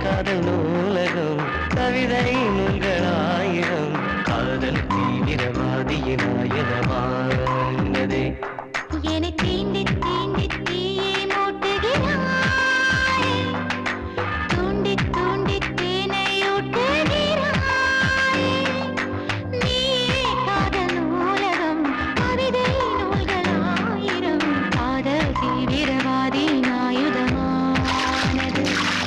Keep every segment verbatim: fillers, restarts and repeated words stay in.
காதல் நூலகம் கவிதை நூல்களாயிரம் காதல் தீவிரவாதியின் ஆயுதமானதே என்னை தீண்டி தீண்டி தீயை மூட்டுகிறாய் தூண்டி தூண்டி தேனை ஊட்டுகிறாய் நீயே காதல் நூலகம் கவிதை நூல்களாயிரம் காதல் தீவிரவாதியின் ஆயுதமானது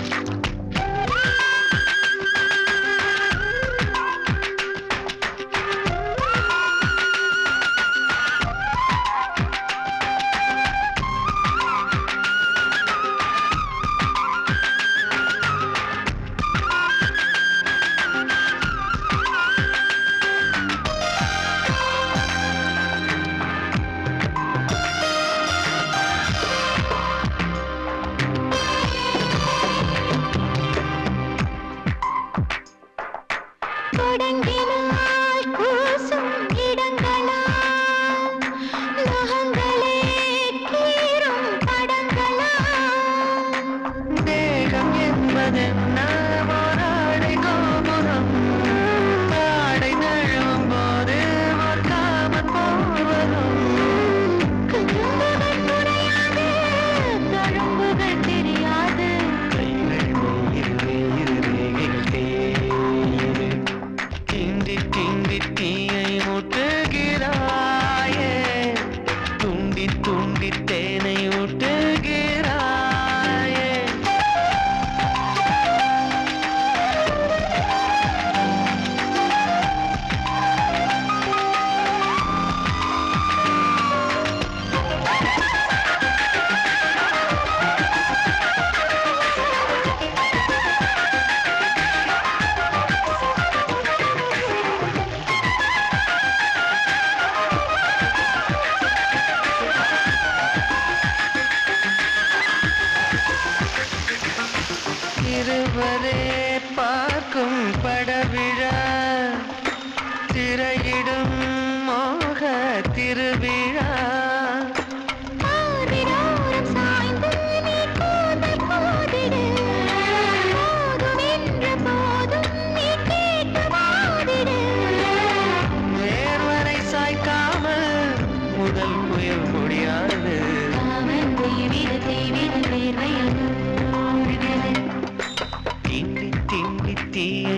தொடங்கினால் கூசும் இடங்களா நகங்களே கீறும் படங்களா தேகம் என்பதென்ன போராடை கோபுரம் பாடை நழுவும் போது ஒரு காமன் போவதும் குறும்புகள் புரியாது தழும்புகள் தெரியாது கைகள் நீர் நீர் ரேகைகள் தேயுது கிண்டி கிண்டி தீயை ஊட்டுகிறாயே துண்டி துண்டி தேனை ஊட்டுகிறாயே இருவரே பார்க்கும் படவிழா திரையிடும் மோக திருவிழா ஆரிரோரம் சாய்ந்து நீ கூந்தல் கோதிடு போதும் என்ற போதும் நீ கேட்டு வாதிடு நேர்வரை சாய்க்காமல் முதல் புயல் முடியாது காமன் தீவிர தீவிர வேர்வையில் மூழ்கிறது திண்டி திண்டி தீயை